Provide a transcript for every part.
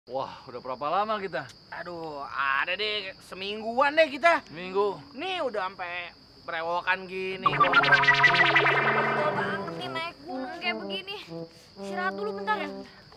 Wah, udah berapa lama kita? Aduh, ada deh semingguan deh kita. Minggu. Nih udah sampai berewokan gini. Betul banget nih naik gunung kayak begini. Istirahat dulu bentar ya.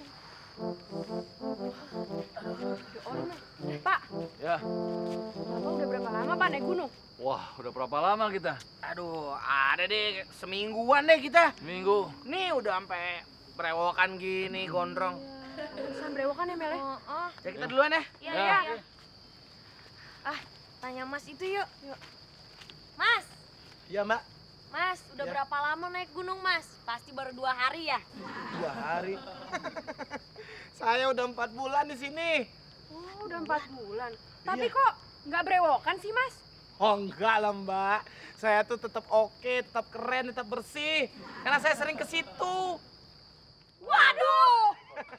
Ya Allah, Pak. Ya. Bapak udah berapa lama Pak naik gunung? Wah, udah berapa lama kita? Aduh, ada deh semingguan deh kita. Minggu. Nih udah sampai berewokan gini, gondrong. Urusan berewokan ya Mel ya? Ya kita duluan ya. Iya, Ya. iya. Ah, tanya Mas itu yuk. Mas, Iya, Mbak. Mas, udah Ya. berapa lama naik gunung Mas? Pasti baru 2 hari ya? 2 hari. Saya udah 4 bulan di sini. Oh, udah 4 bulan. Tapi Iya. kok nggak berewokan sih, Mas? Oh enggak lah, Mbak. Saya tuh tetap oke, tetap keren, tetap bersih. Karena saya sering ke situ. Waduh!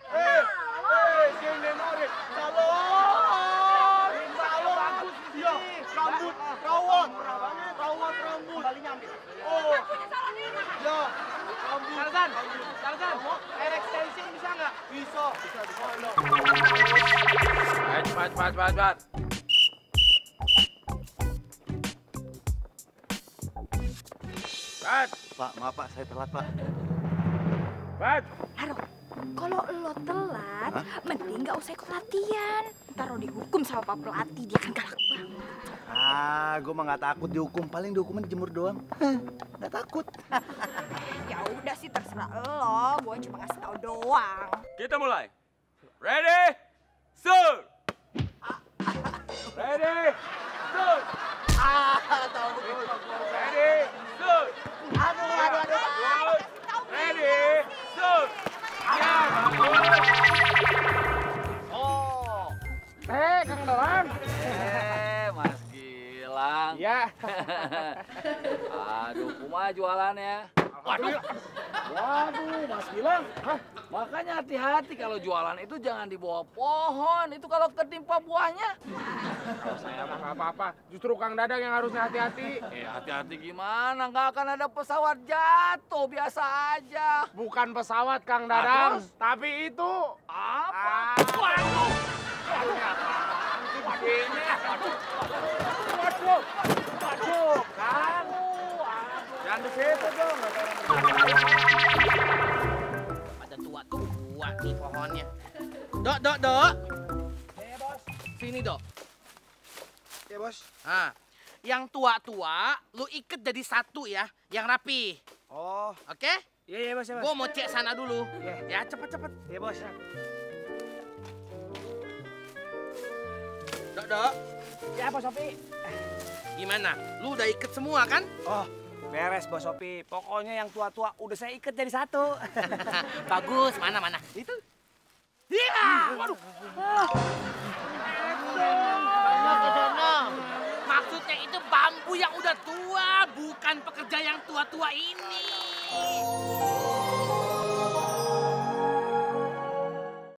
Sini mari. Salon. Salon. Iya, rambut, rawat. Rawat rambut. Kembalinya ambil. Oh. Ya, rambut. Tarzan. Air extension bisa nggak? Bisa. Oh, no. Cepat. Pat. Pak, maaf Pak, saya telat Pak. Pat. Aduh, kalau lo telat, mending nggak usah ikut latihan. Ntar lo dihukum sama Pak Pelatih, dia kan galak banget. Gue mah nggak takut dihukum, paling dihukumnya dijemur doang. Nggak takut. Ya udah sih terserah lo, gue cuma ngasih tau doang. Kita mulai. Ready? Sur. Ready? Sur. Tahu. Ready? Sur. Aduh. Ready? Sur. Ya, bagus. Oh. Kang Dolan. Mas Gilang. Ya. Aduh, kumaha jualannya? Waduh, Mas Gilang. Makanya hati-hati kalau jualan itu jangan di bawah pohon. Itu kalau ketimpa buahnya. Saya mah nggak apa-apa. Justru Kang Dadang yang harusnya hati-hati. Hati-hati gimana? Nggak akan ada pesawat jatuh, biasa aja. Bukan pesawat Kang Dadang, Terus? tapi itu. Apa? Waduh. Waduh, kan. Jangan di situ dong. Ada tua-tua nih pohonnya. Dok. Iya, Bos. Sini, Dok. Iya, Bos. Nah, yang tua-tua lu iket jadi satu ya, yang rapi. Oh, Oke? iya, Bos, ya, Bos. Gua mau cek sana dulu. Iya. Ya, cepet. Iya, Bos. Dok. Ya, Bos Sopi. Gimana? Lu udah iket semua kan? Oh, beres, Bos Sopi. Pokoknya yang tua-tua udah saya ikat jadi satu. Bagus. Mana? Itu. Iya. Waduh. Maksudnya itu bambu yang udah tua, bukan pekerja yang tua-tua ini.